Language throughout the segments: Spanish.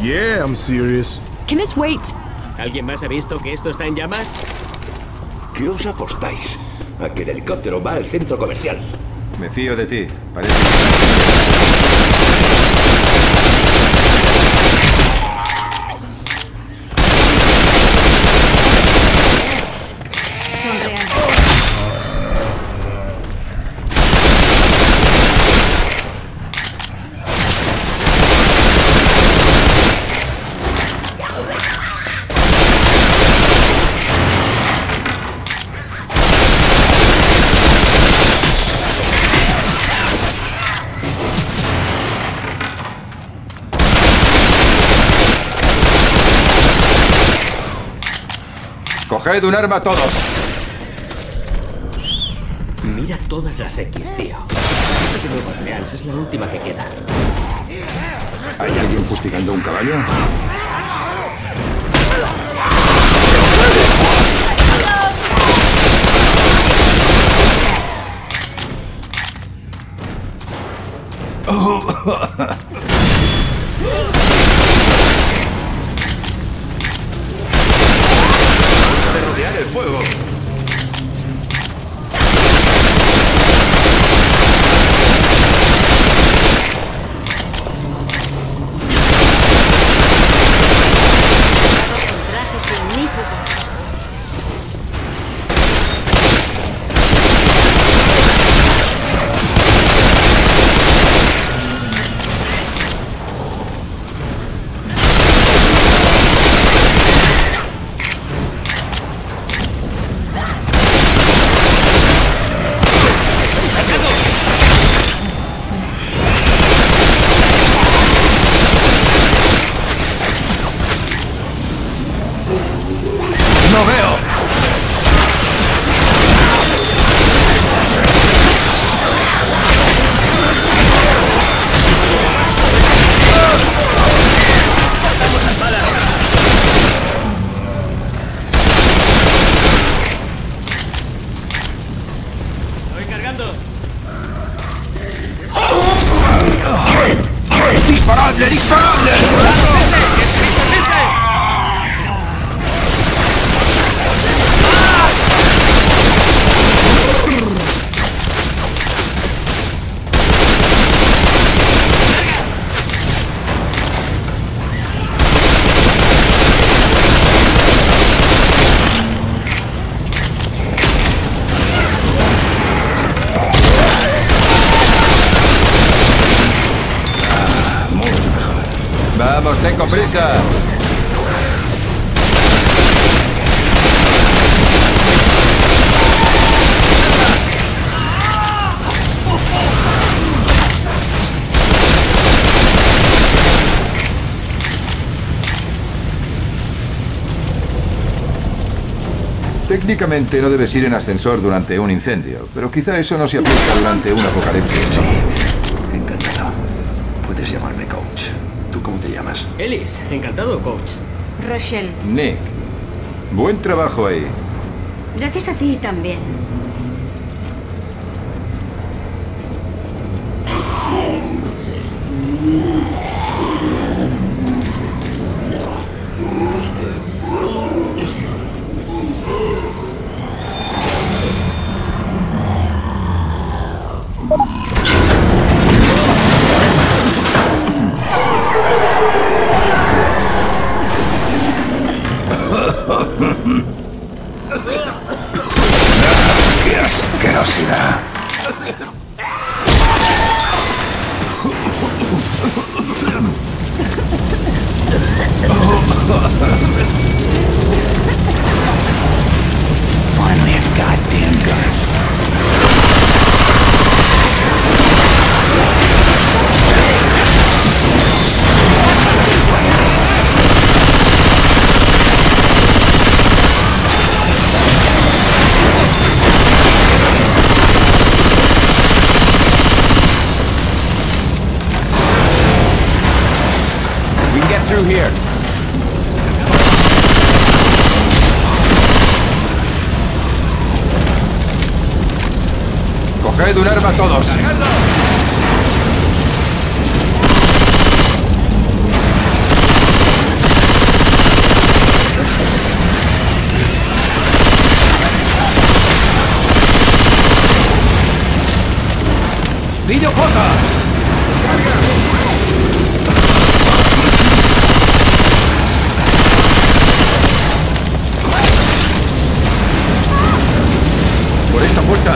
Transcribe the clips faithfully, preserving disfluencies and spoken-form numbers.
Yeah, I'm serious. Can this wait? ¿Alguien más ha visto que esto está en llamas? ¿Qué os apostáis? A que el helicóptero va al centro comercial. Me fío de ti. Parece... Son reales. ¡Coged un arma todos! Mira todas las X, tío. Esta de Nueva Orleans es la última que queda. ¿Hay alguien fustigando un caballo? ¡De rodear el fuego! Con trajes ignífugos. ¡No veo! ¡Estoy cargando! ¡Disparadle, disparadle! Vamos, tengo prisa. Técnicamente no debes ir en ascensor durante un incendio, pero quizá eso no se aplica durante un apocalipsis. Sí, encantado. Puedes llamarme coach. ¿Tú cómo te llamas? Ellis, encantado, coach. Rochelle, Nick, buen trabajo ahí. gracias a ti también. ¡Qué asquerosidad! Finally, a goddamn gun. We can get through here. Coged un arma todos. ¡Niño J! ¡Por esta puerta!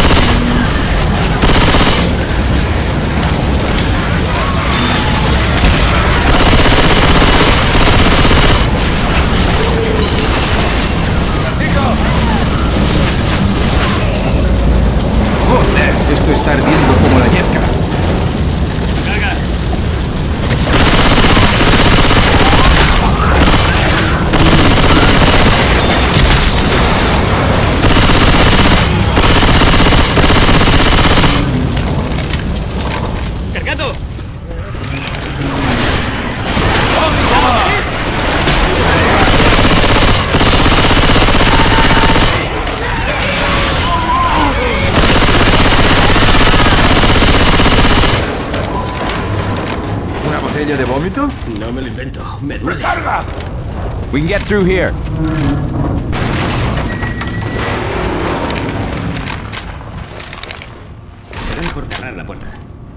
¡Joder! Esto está ardiendo como la yesca. ¡Carga! ¡Cargando! ¿Una botella de vómito? No me lo invento. Me duele. ¡Recarga! We can get through here. Será mejor cerrar la puerta.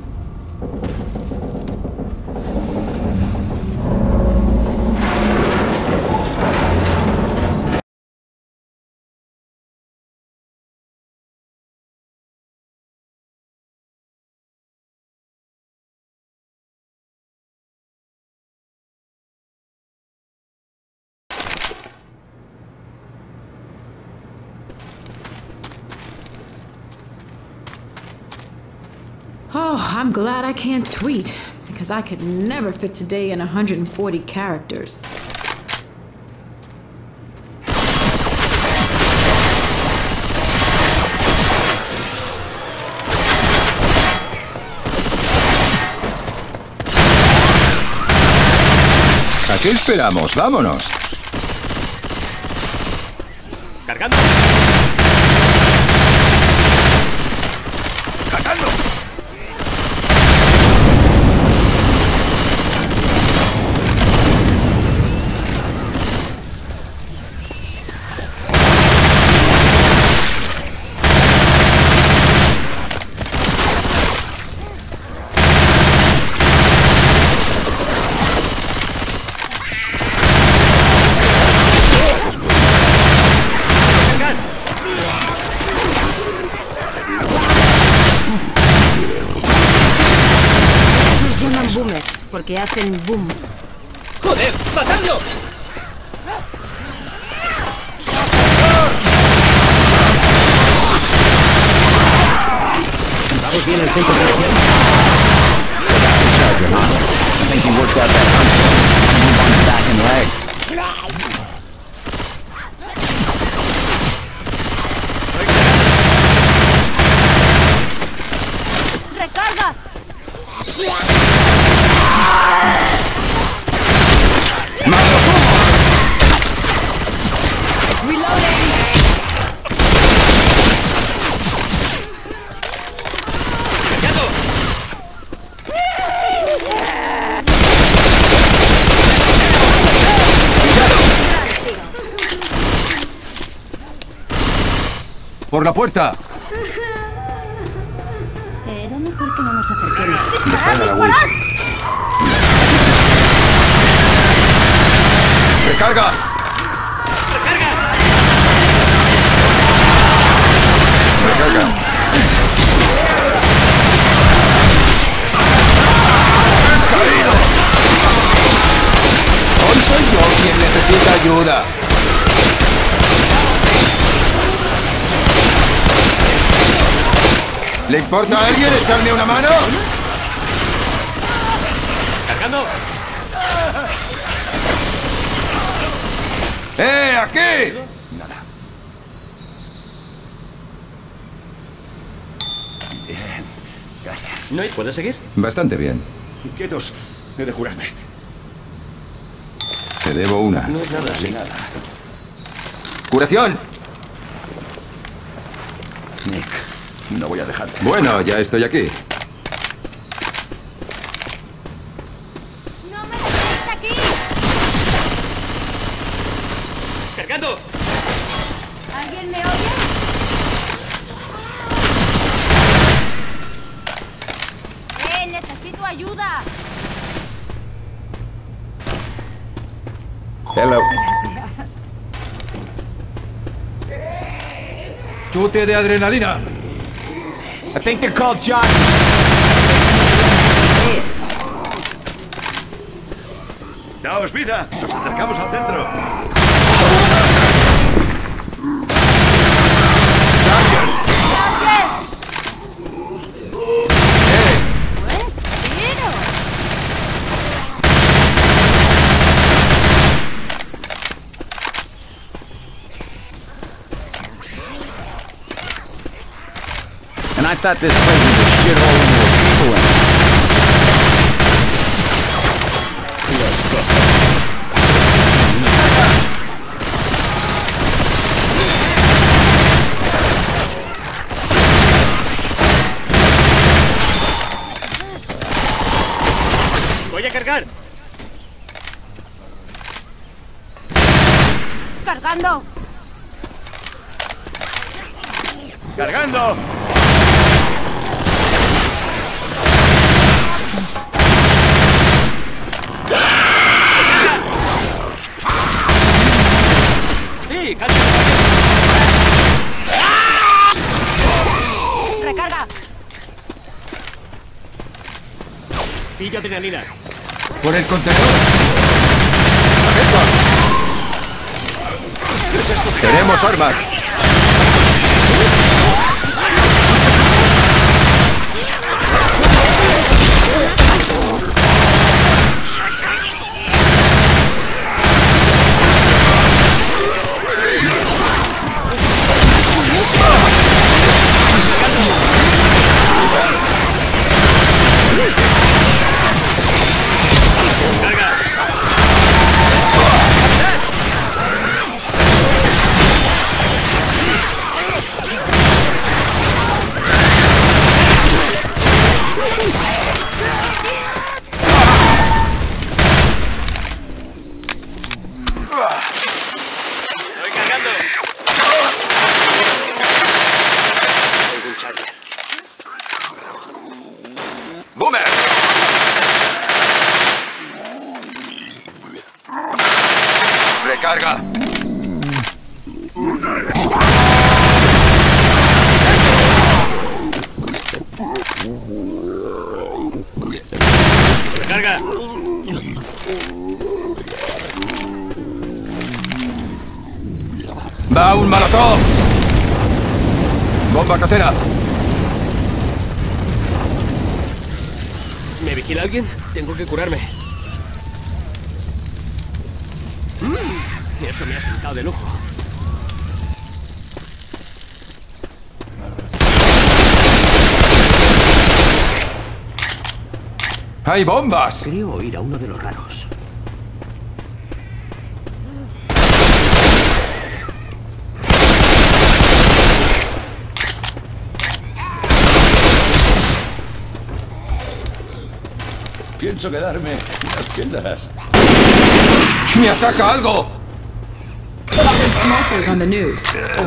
Oh, I'm glad I can't tweet, because I could never fit today in one hundred forty characters. ¿A qué esperamos? ¡Vámonos! ¡Cargando! ¡Cargando! Los llaman boomers porque hacen boom. ¡Joder! ¡Matadlo! Vamos bien el centro de acción. I think he worked out that hunch. Move on his back and legs. ¡Recarga! ¡Cargando! ¡Por la puerta! Será mejor que no nos acerquemos. Dejad a la witch. ¡Recarga! ¡Recarga! ¡Caído! Hoy soy yo quien necesita ayuda. ¿Le importa a alguien echarme una mano? ¡Cargando! ¡Eh, aquí! Nada. Bien. Gracias. ¿No hay- ¿Puedes seguir? Bastante bien. Quietos. He de curarme. Te debo una. No es nada, De sí. nada. ¡Curación! Nick, no voy a dejarte. Bueno, ya estoy aquí. ¡No me dejéis aquí! ¡Cargando! ¿Alguien me oye? Necesito ayuda. Hello. Chute de adrenalina. I think they're called John. ¡Daos vida! ¡Nos acercamos al centro! And I thought this place was a shithole and there were people in it. Voy a cargar. Cargando. Cargando. Sí, carga. Recarga. Pillo adrenalina. Por el contenedor. Tenemos armas. ¡Boomer! ¡Recarga! Recarga. ¡Va un molotov! ¡Bomba casera! ¿Me vigila alguien? Tengo que curarme. Mm, eso me ha sentado de lujo. ¡Hay bombas! Creo oír a uno de los raros. Pienso quedarme en las tiendas. ¡Me ataca algo! Smokers on the news.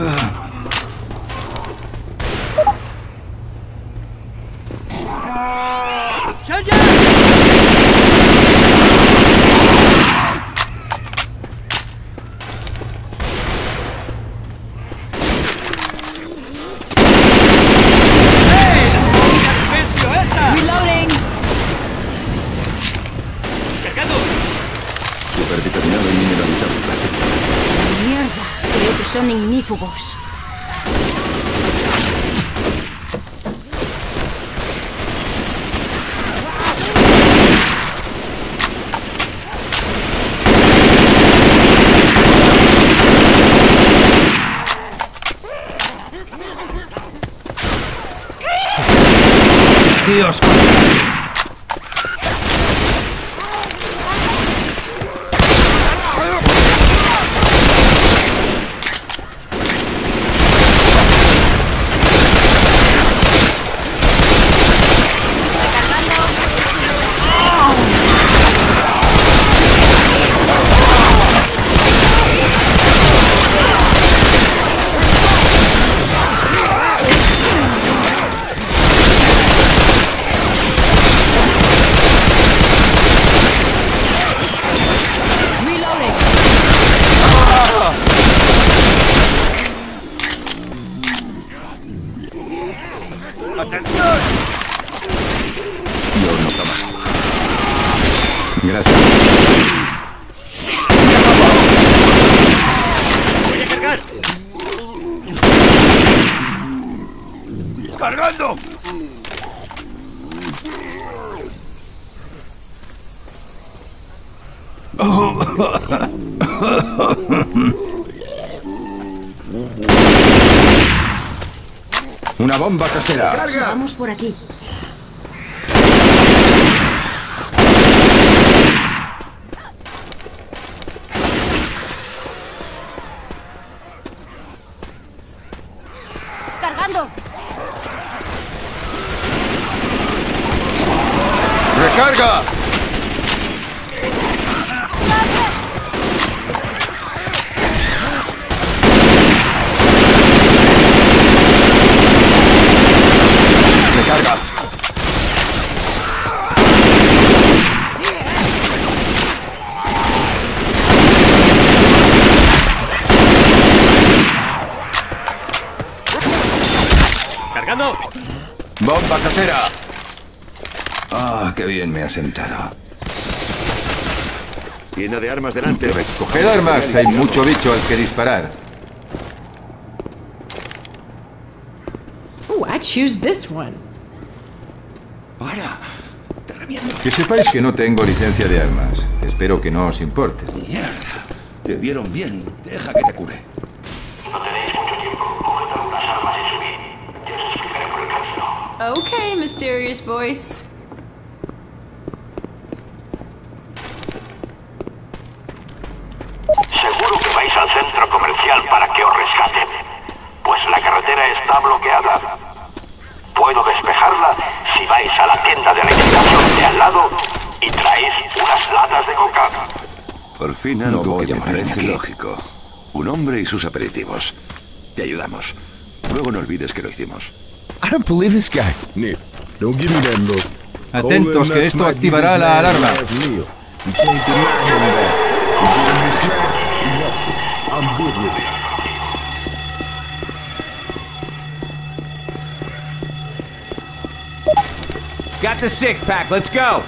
Reloading. Supervitaminado y mineralizado. Mierda. Creo que son ignífugos. Dios. Una bomba casera. Vamos por aquí. Cargando. ¡Recarga! ¡Recarga! ¡Cargando! ¡Bomba casera! ¡Ah, qué bien me ha sentado! Lleno de armas delante. Coged armas, hay mucho bicho al que disparar. Ooh, I choose this one. Para. Te reviento. Que sepáis que no tengo licencia de armas. Espero que no os importe. Mierda. Te vieron bien. Deja que te cure. Okay, mysterious voice. Seguro que vais al centro comercial para que os rescaten. Pues la carretera está bloqueada. Puedo despejarla si vais a la tienda de alimentación de al lado y traéis unas latas de coca. Por fin algo que me parece lógico. Un hombre y sus aperitivos. Te ayudamos. Luego no olvides que lo hicimos. I don't believe this guy. Nick, don't give me that look. Atentos, que esto activará la alarma. You can't deny him that. You give me slack, you want it. I'm good with it. Got the six pack, let's go!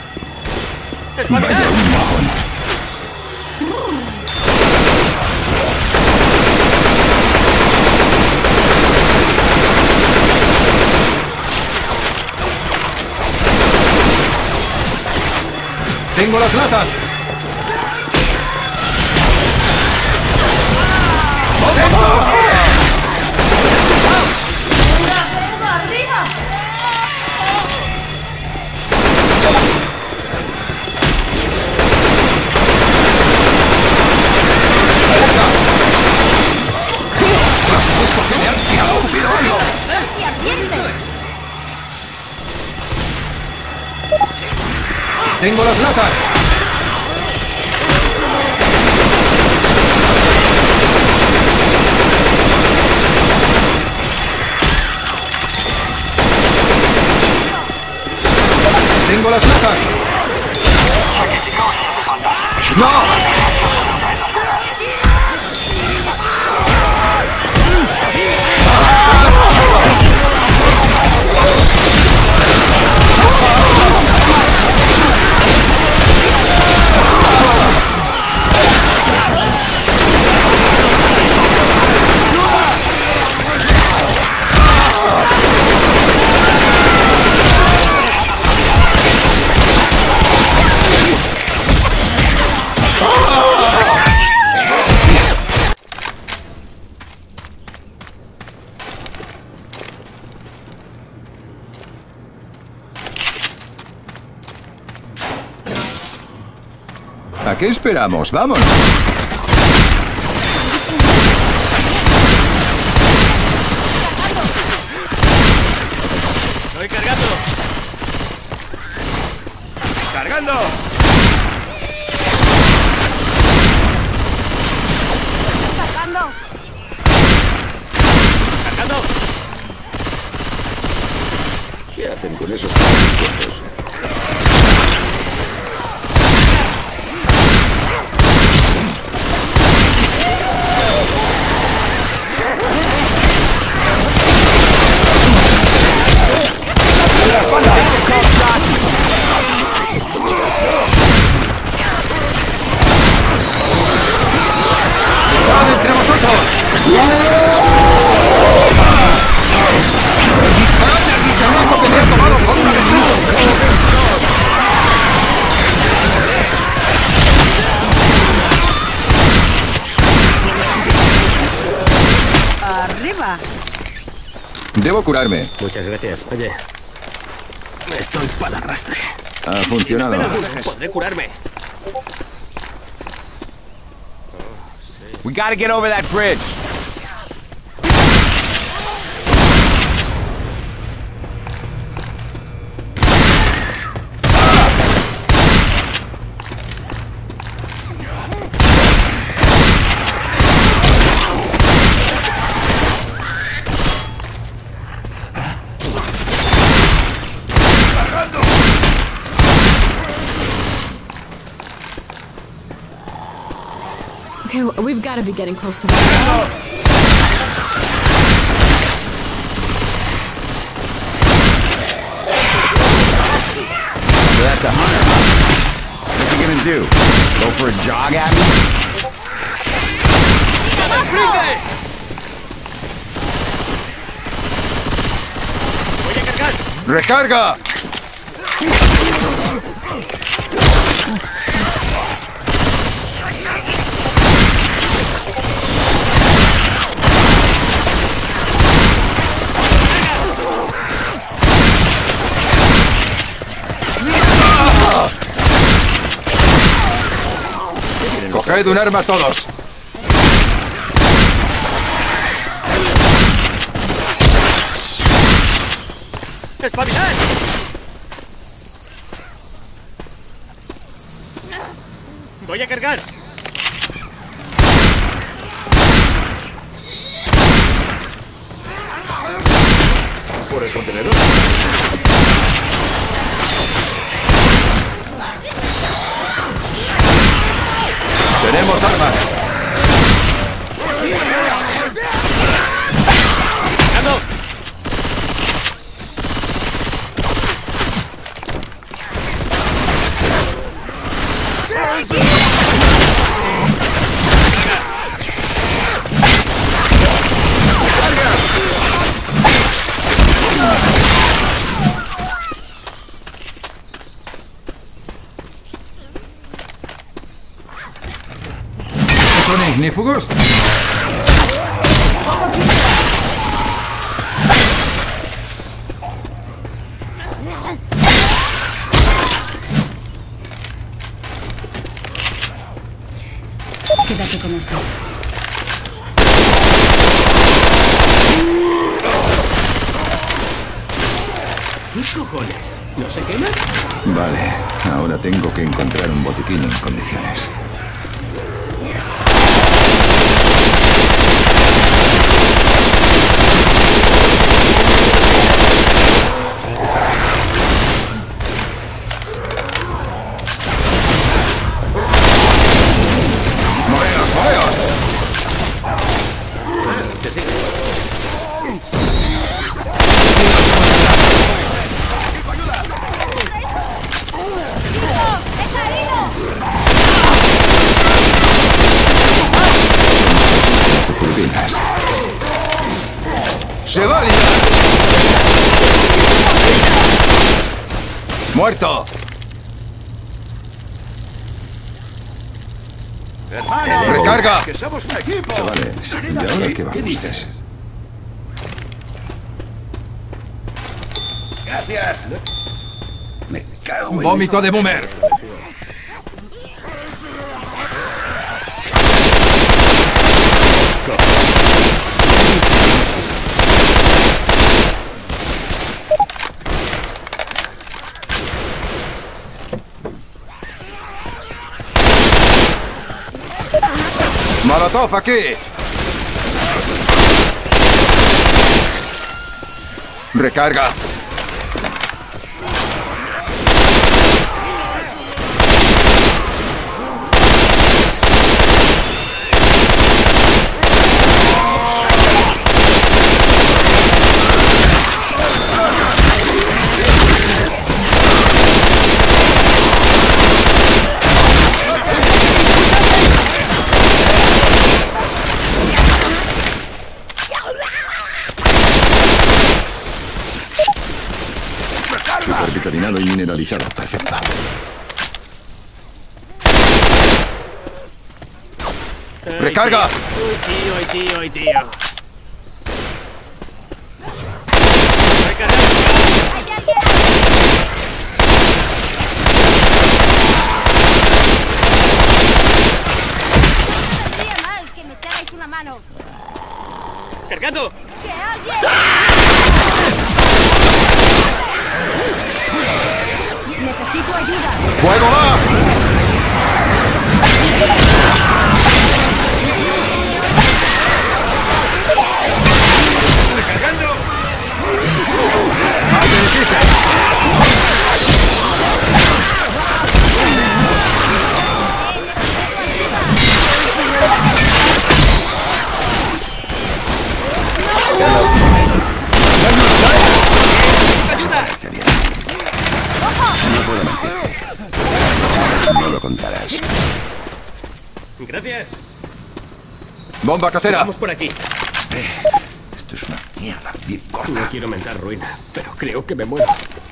¡Tengo las latas! ¡Tengo las latas! ¡Tengo las latas! ¡No! ¿A qué esperamos? ¡Vamos! ¡Estoy cargando! ¡Cargando! Cargando. ¡Cargando! ¿Qué hacen con esos cuerpos? ¡Están entre vosotros! ¡Disparad al bicharraco que me ha tomado contra de tú! Debo curarme. Muchas gracias. Oye, estoy para el arrastre. Ha funcionado. Podré curarme. We gotta get over that bridge. Okay, we've got to be getting close to that. So that's a hunter, huh? What's he gonna do? Go for a jog at me? ¡Recarga! Coged un arma todos. ¡Espabilad! Voy a cargar. Por el contenedor. Tenemos armas. ¡Ando! ¿Son ignífugos? Quédate con esto. ¿Qué cojones? ¿No se quema? Vale, ahora tengo que encontrar un botiquín en condiciones. ¡Moveos, moveos! Te sigo. Turbinas. ¡Se va a liar! ¡Muerto! ¡Recarga! ¡Que somos un equipo! Chavales, ¿y ahora qué vamos a hacer? Gracias. Me cago en... ¡Vómito de boomer! ¡Molotov aquí! ¡Recarga! Supervitaminado y mineralizado. Perfecto. ¡Recarga! Uy, tío, ay, tío, ay, tío. mano! ¡Cargando! ¡Que alguien! ¡Necesito ayuda! ¡Fuego va! No puedo mentirte. No lo contarás. Gracias. ¡Bomba casera! Vamos por aquí. Esto es una mierda bien corta. No quiero mentar ruina, pero creo que me muero.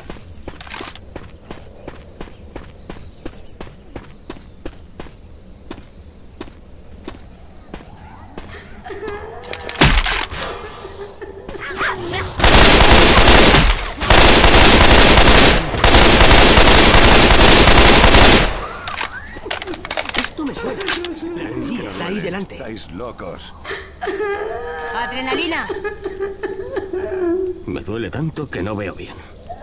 Esto me suena. La guía está ahí delante. Estáis locos. ¡Adrenalina! Me duele tanto que no veo bien.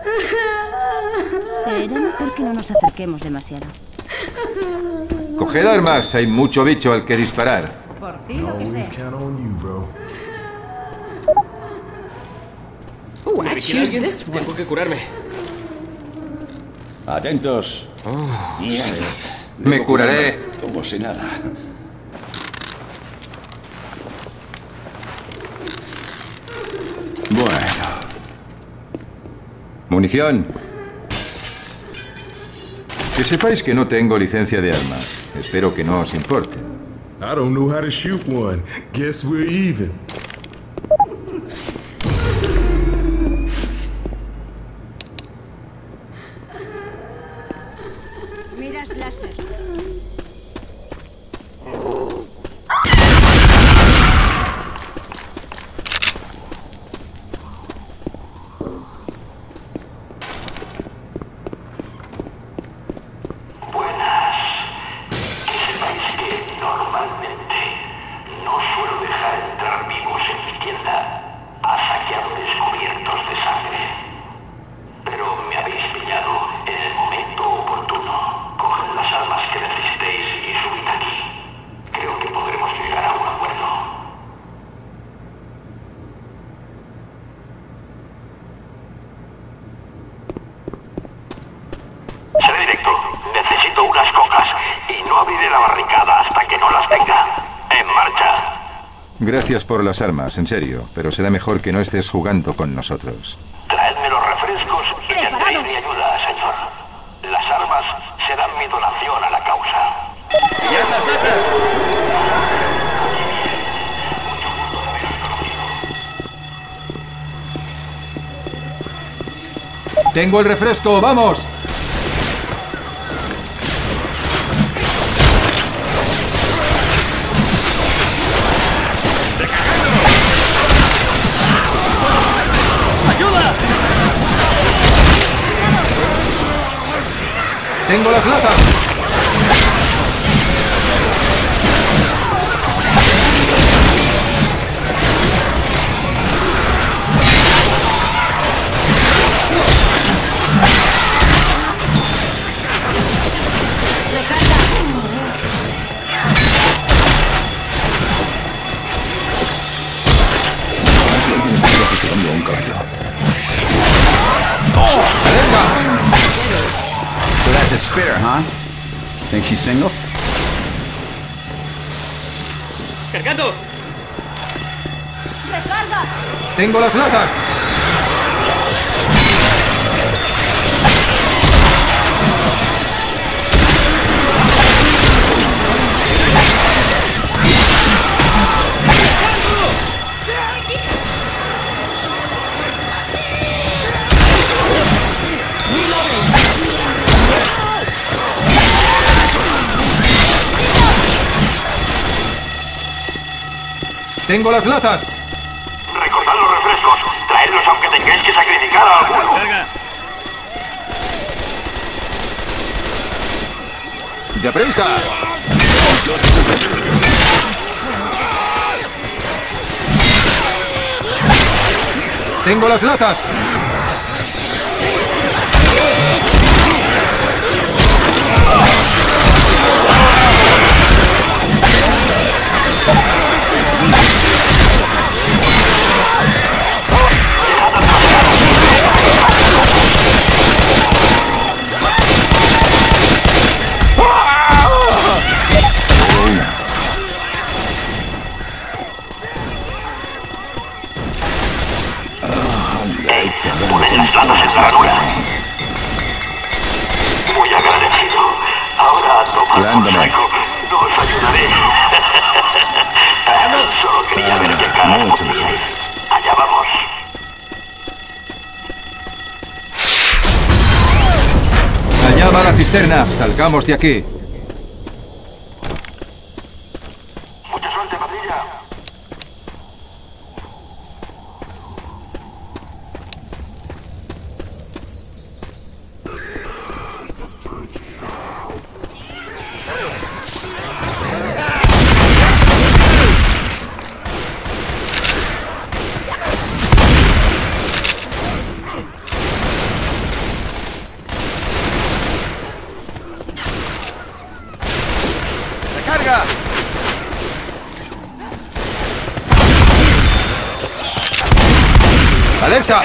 Será mejor que no nos acerquemos demasiado. Coged armas, hay mucho bicho al que disparar. Por ti lo que Always sea. count on you, bro. Ooh, ¿Me I vigila choose alguien? this one. Tengo que curarme. Atentos. Mierda. Me Debo curaré. curarme Como si nada. Bueno. Munición. Que sepáis que no tengo licencia de armas. Espero que no os importe. I don't know how to shoot one. Guess we're even. Miras láser. Normalmente no suelo dejar entrar vivos en mi tienda a saqueadores cubiertos de sangre. Pero me habéis pillado en el momento oportuno. Coged las armas que necesitéis y subid aquí. Creo que podremos llegar a un acuerdo. Seré directo. Necesito unas cocas y no abriré la barricada hasta que no las tenga. En marcha. Gracias por las armas, en serio, pero será mejor que no estés jugando con nosotros. Traedme los refrescos y tendréis ¡Preparados! mi ayuda, señor. Las armas serán mi donación a la causa. ¡Tengo el refresco! ¡Vamos! ¡Ayuda! ¡Tengo las latas! Un caballo. So that's a spitter, huh? Think she's single? ¡Cargando! ¡Recarga! ¡Tengo las latas! ¡Tengo las latas! Recordad los refrescos. Traedlos aunque tengáis que sacrificar a alguno. ¡Carga! ¡Deprisa! ¡Tengo las latas! Ponen las latas en la ranura. Muy agradecido. Ahora toma Curándome. consejo. No os ayudaré. Solo quería ver qué cara mucho poníais. Allá vamos. Allá va la cisterna. Salgamos de aquí. Mucha suerte, patrulla. ¡Recarga! ¡Alerta!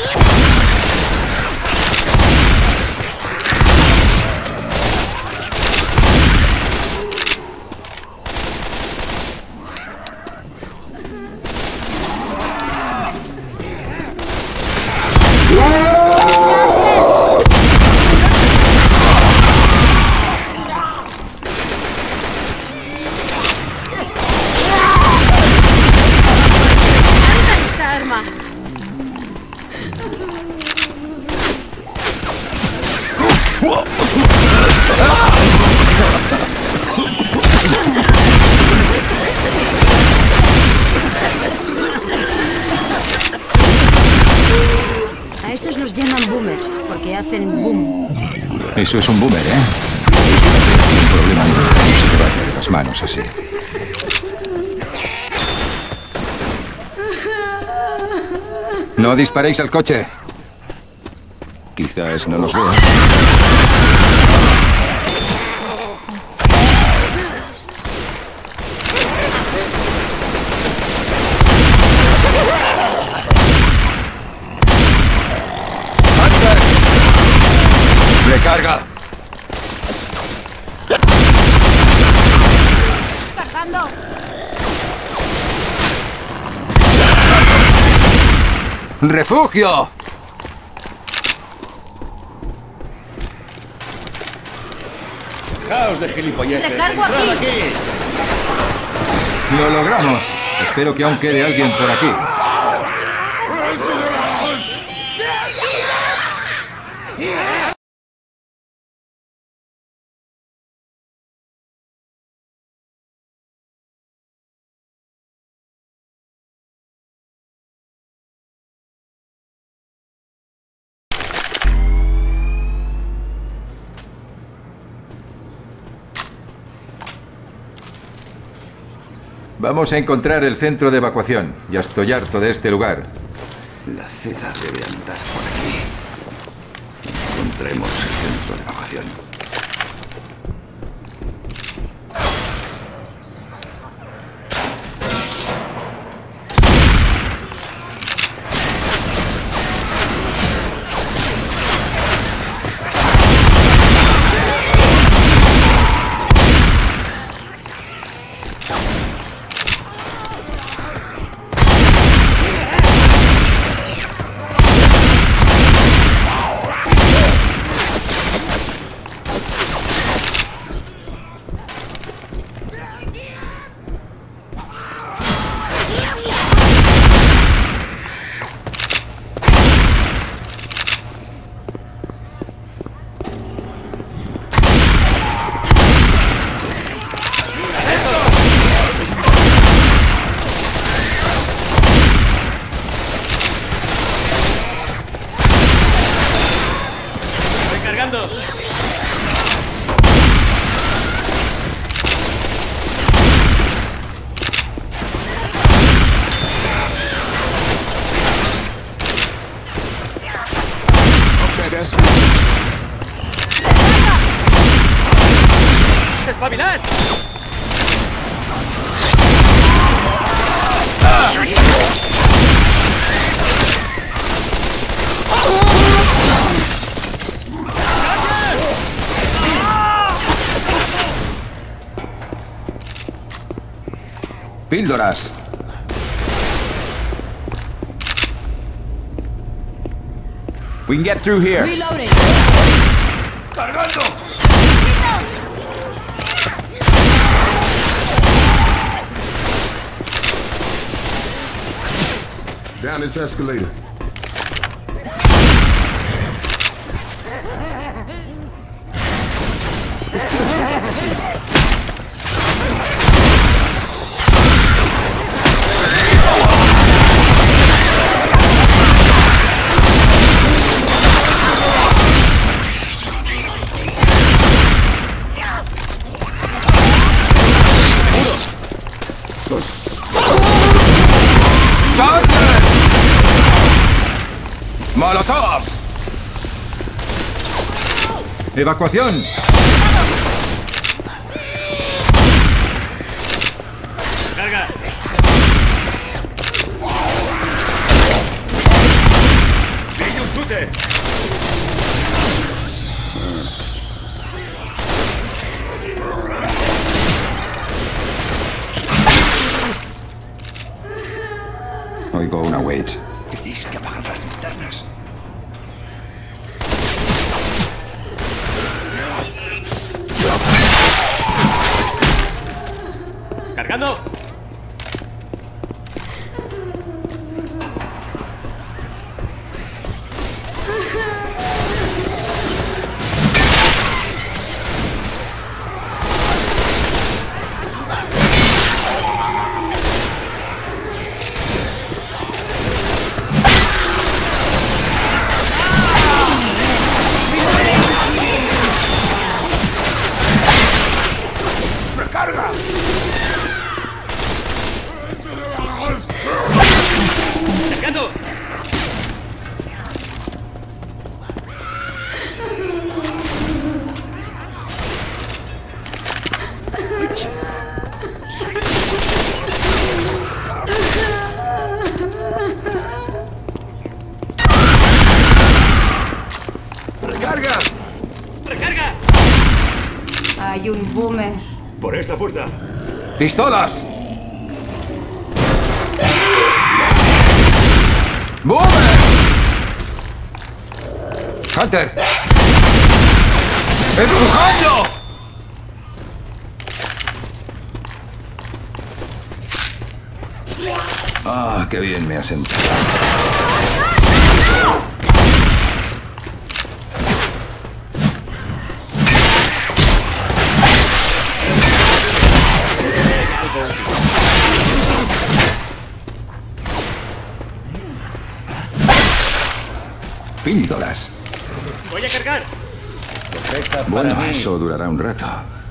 ¡Esta arma! A esos los llaman boomers, porque hacen boom. Eso es un boomer, ¿eh? Un problema no se te vaya de las manos así. No disparéis al coche. Quizás no nos vea. ¡Recarga! ¡Cargando! ¡Refugio! ¡Dejaos de gilipolleces! ¡Recargo aquí! ¡Entrad aquí! ¡Lo logramos! Espero que aún quede alguien por aquí. Vamos a encontrar el centro de evacuación. Ya estoy harto de este lugar. La C E D A debe andar por aquí. Encontremos el centro de evacuación. ¡Espabilad! Píldoras. We can get through here. Reloading. ¡Cargando! Down this escalator. ¡Molotov! ¡Evacuación! ¡Carga! ¡Sigue un chute! Oigo una wait. Tenéis que apagar las linternas. ¡Cargando! ¡Recarga! ¡Cargando! ¡Recarga! ¡Recarga! Hay un boomer. ¡Por esta puerta! ¡Pistolas! ¡Boomer! ¡Hunter! ¡Empujadlo! Ah, qué bien me ha sentado. Píldoras. ¡Voy a cargar! Bueno, eso durará un rato.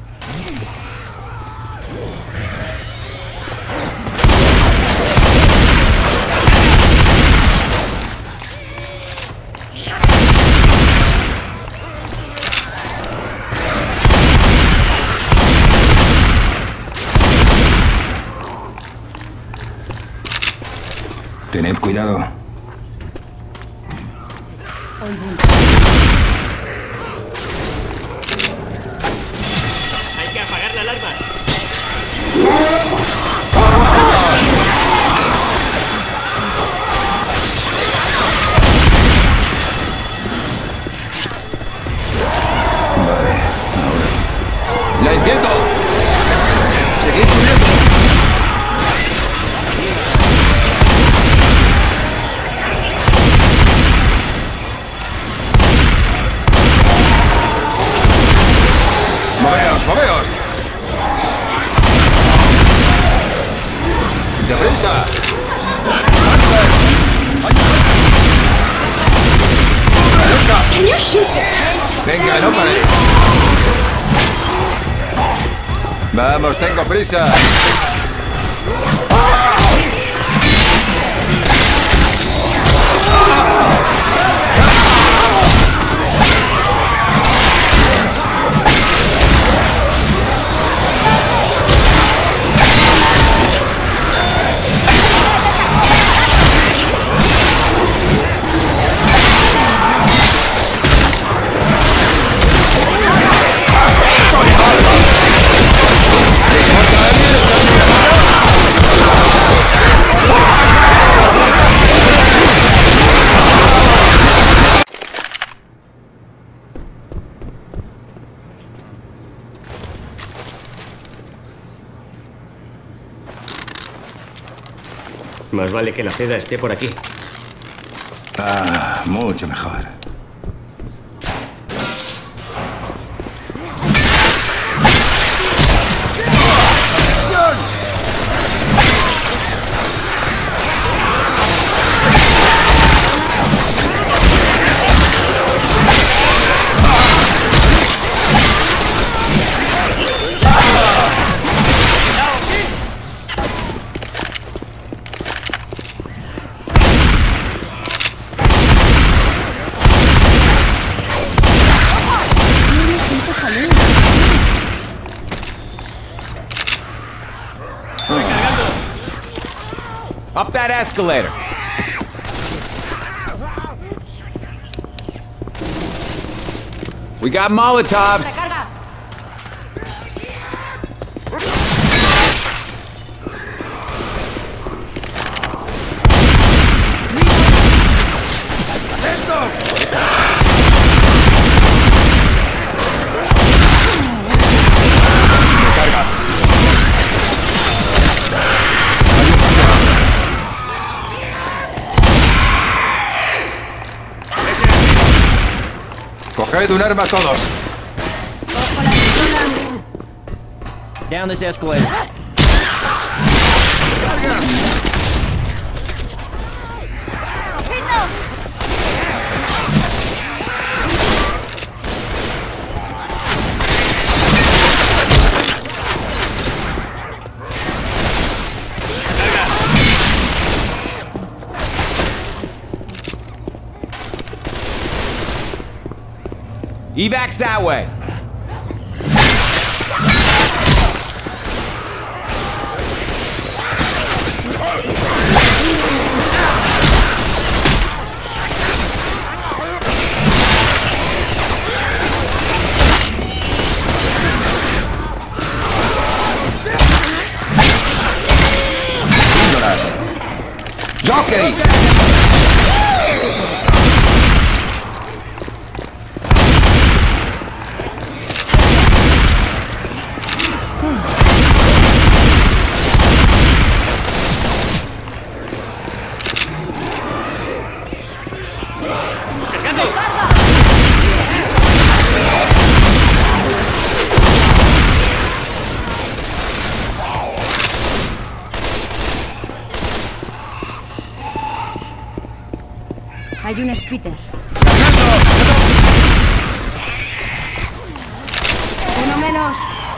Tened cuidado. ¡Hay que apagar la alarma! Vale, ahora. ¡La entiendo! ¡Seguid subiendo! ¡Moveos, moveos! ¡Deprisa! Can you shoot the tank? ¡Venga, no paréis! ¡Vamos, tengo prisa! Más vale que la seda esté por aquí. Ah, mucho mejor. Up that escalator. We got Molotovs. Coged un arma todos. Down this escalator. Evac's that way. Jockey. Hay un Spitter. Uno menos.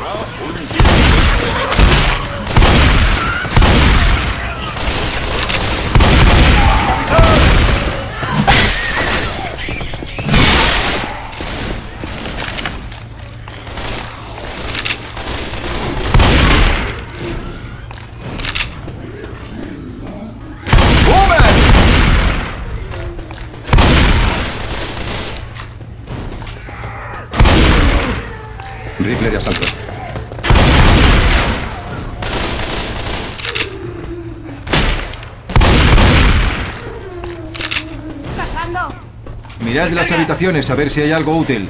Rifle de asalto. Mirad las habitaciones a ver si hay algo útil.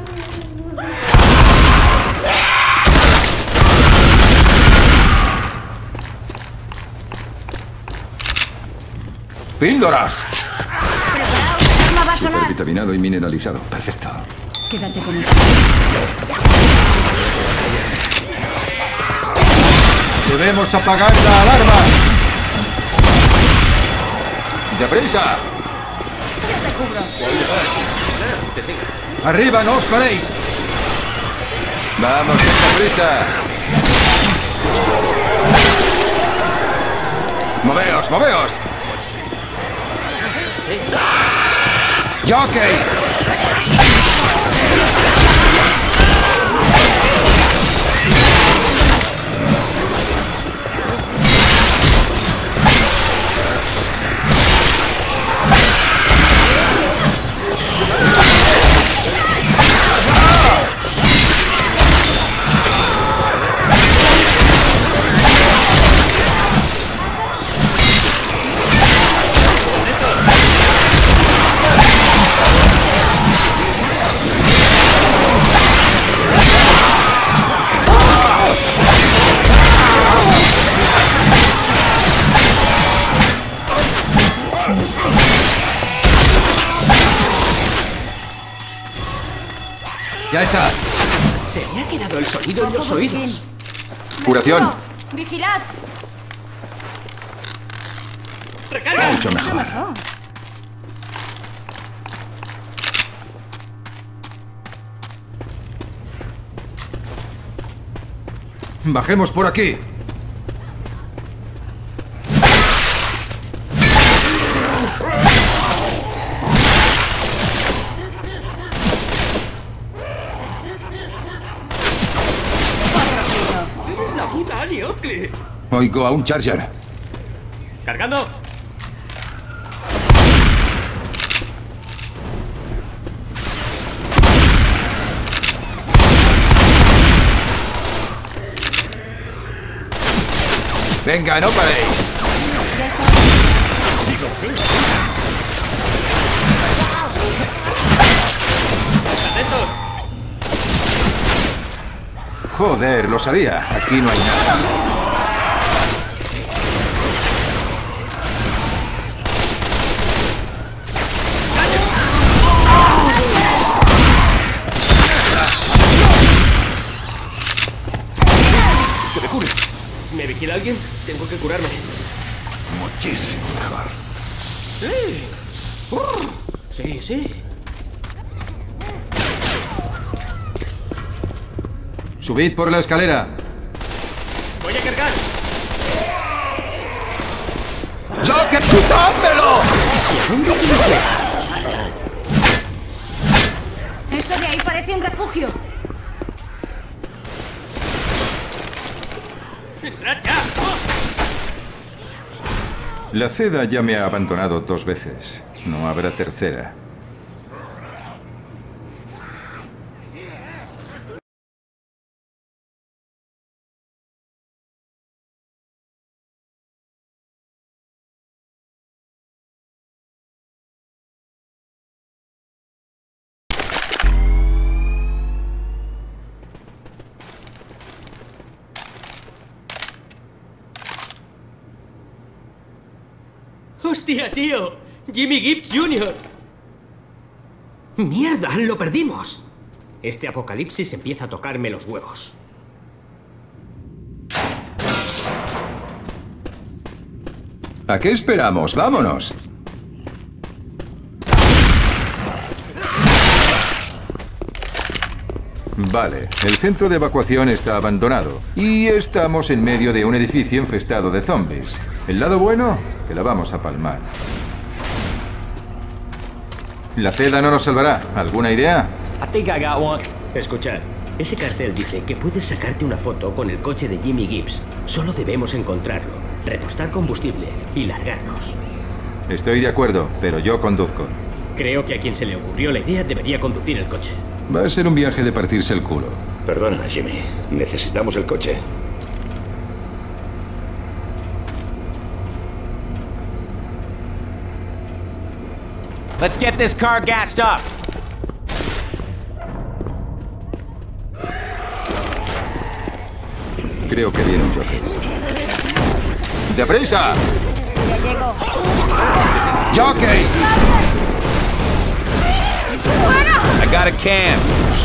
¡Píldoras! Supervitaminado y mineralizado. Perfecto. Quédate con eso. Debemos apagar la alarma. ¡Deprisa! ¡Arriba, no os paréis! ¡Vamos, deprisa! ¡Moveos, moveos! ¡Jockey! Ya está. Se me ha quedado el sonido en los oídos. Curación. ¡Vigilad! ¡Recarga! Mucho mejor. Bajemos por aquí. ¡Eres la puta Annie Oakley! Oigo a un Charger. ¡Cargando! Venga, no paréis. ¡Atentos! Joder, lo sabía. Aquí no hay nada. ¡Que me cure! ¿Me vigila alguien? Tengo que curarme. Muchísimo mejor. ¡Sí! Uh, sí, sí. Subid por la escalera. ¡Voy a cargar! ¡Joker, quitámelo! Eso de ahí parece un refugio. ¡Entrad ya! La Ceda ya me ha abandonado dos veces. No habrá tercera. ¡Hostia, tío! ¡Jimmy Gibbs junior! ¡Mierda! ¡Lo perdimos! Este apocalipsis empieza a tocarme los huevos. ¿A qué esperamos? ¡Vámonos! Vale, el centro de evacuación está abandonado. Y estamos en medio de un edificio infestado de zombies. El lado bueno, que la vamos a palmar. La Ceda no nos salvará. ¿Alguna idea? I think I got one. Escuchad, ese cartel dice que puedes sacarte una foto con el coche de Jimmy Gibbs. Solo debemos encontrarlo, repostar combustible y largarnos. Estoy de acuerdo, pero yo conduzco. Creo que a quien se le ocurrió la idea debería conducir el coche. Va a ser un viaje de partirse el culo. Perdona, Jimmy. Necesitamos el coche. Let's get this car gassed up. Creo que viene un Joker. ¡Deprisa! Ya llego. ¡Jockey! I got a cam.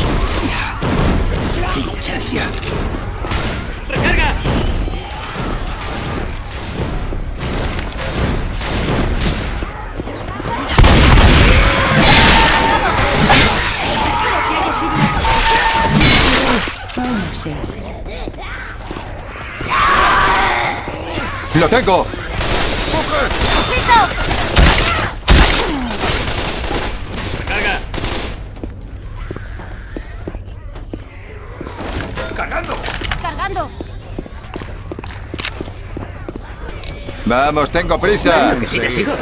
¡Recarga! Espero que haya sido una... ¡Lo tengo! ¡Recarga! ¡Cargando! Vamos, tengo prisa. Que sí, te sigo.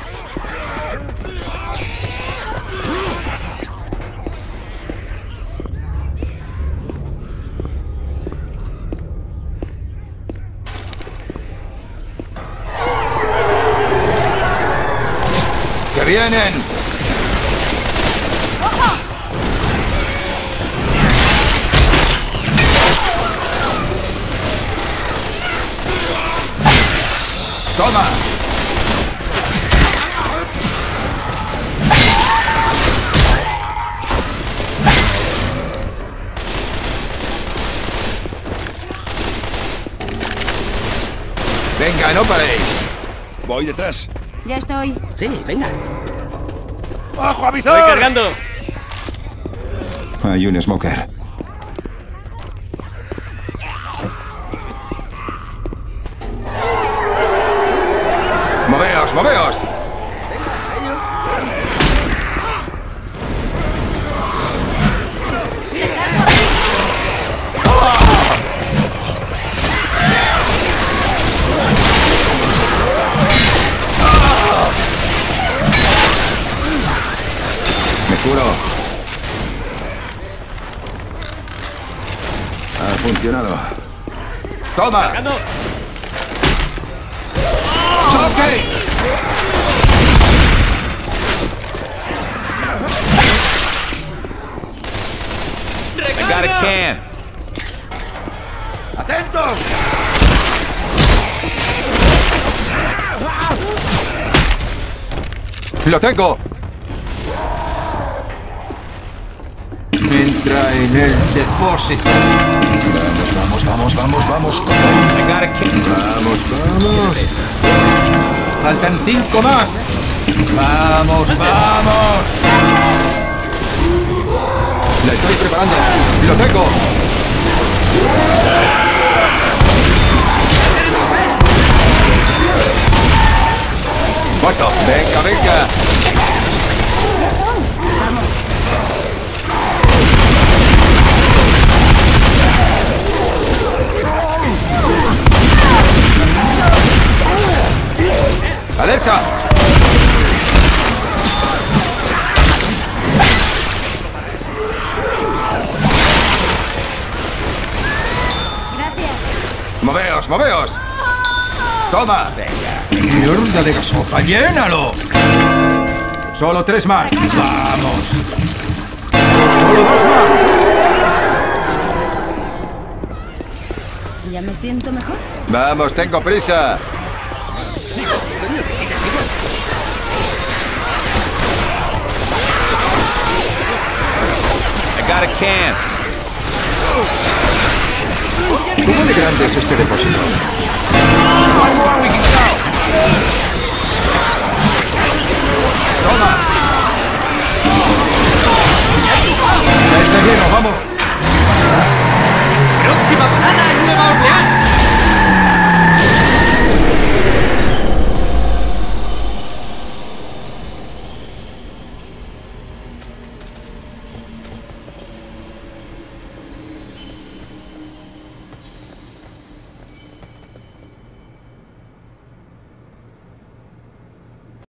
¡Que vienen! ¡Toma! Venga, no paréis. Voy detrás. Ya estoy. Sí, venga. ¡Bajo, avisar! Voy cargando. Hay un smoker. ¡Moveos, moveos! Me curo. Ha funcionado. ¡Toma! Cargando. ¡Choque! I got a can. ¡Atentos! ¡Lo tengo! Entra en el depósito. Vamos, vamos, vamos, vamos, vamos. I got a can. Vamos, vamos. Faltan cinco más. Vamos, vamos. La estoy preparando. ¡Lo tengo! ¡Muerto! ¡Venga, venga! ¡Alerta! ¡Moveos, moveos! ¡Toma! ¡Venga! ¡Mierda de gasofa! ¡Llénalo! Solo tres más. ¡Vamos! ¡Solo dos más! ¿Ya me siento mejor? ¡Vamos, tengo prisa! I got a can. ¿Cómo de grande es este depósito?